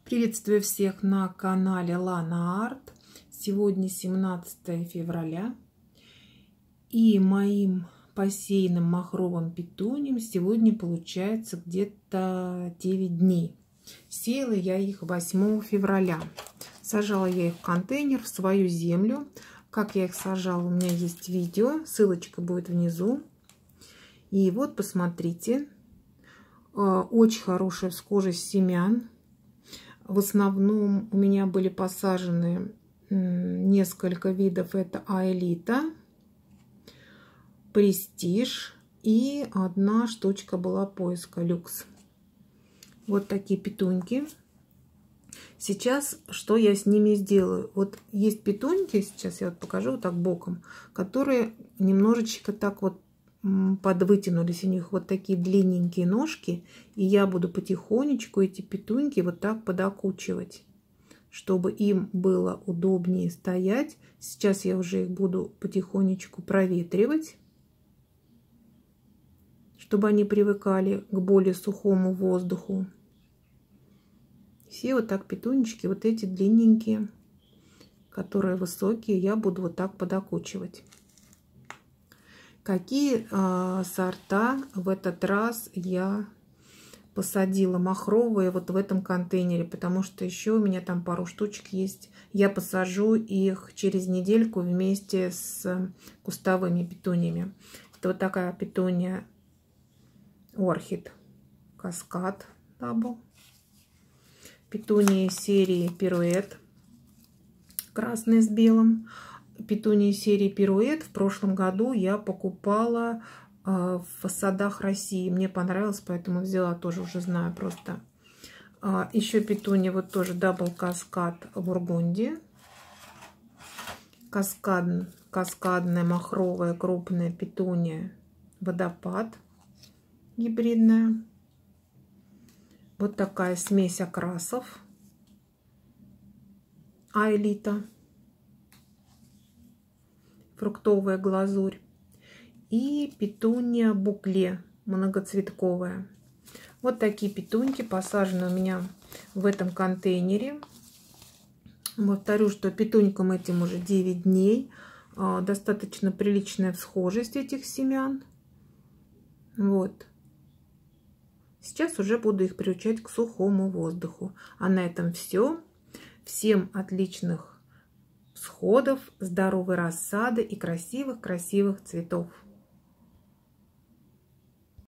Приветствую всех на канале Лана Арт. Сегодня 17 февраля. И моим посеянным махровым петуниям сегодня получается где-то 9 дней. Сеяла я их 8 февраля. Сажала я их в контейнер, в свою землю. Как я их сажала, у меня есть видео. Ссылочка будет внизу. И вот посмотрите. Очень хорошая всхожесть семян. В основном у меня были посажены несколько видов. Это Аэлита, Престиж и одна штучка была Поиска Люкс. Вот такие петуньки. Сейчас что я с ними сделаю? Вот есть петуньки, сейчас я вот покажу вот так боком, которые немножечко так вот подвытянулись, у них вот такие длинненькие ножки, и я буду потихонечку эти петуньки вот так подокучивать, чтобы им было удобнее стоять. Сейчас я уже их буду потихонечку проветривать, чтобы они привыкали к более сухому воздуху. Все вот так петунечки, вот эти длинненькие, которые высокие, я буду вот так подокучивать. Какие сорта в этот раз я посадила махровые вот в этом контейнере, потому что еще у меня там пару штучек есть. Я посажу их через недельку вместе с кустовыми петуниями. Это вот такая петуния Орхид Каскад Дабл. Петунии серии Пируэт, красный с белым. Петунии серии Пируэт в прошлом году я покупала в садах России. Мне понравилось, поэтому взяла, тоже уже знаю просто. Еще петуния вот тоже Дабл Каскад Бургундия. Каскадная махровая крупная петуния Водопад гибридная. Вот такая смесь окрасов Аэлита. Фруктовая глазурь. И петуния букле многоцветковая. Вот такие петуньки посажены у меня в этом контейнере. Повторю, что петунькам этим уже 9 дней. Достаточно приличная всхожесть этих семян. Вот. Сейчас уже буду их приучать к сухому воздуху. А на этом все. Всем отличных всходов, здоровой рассады и красивых-красивых цветов.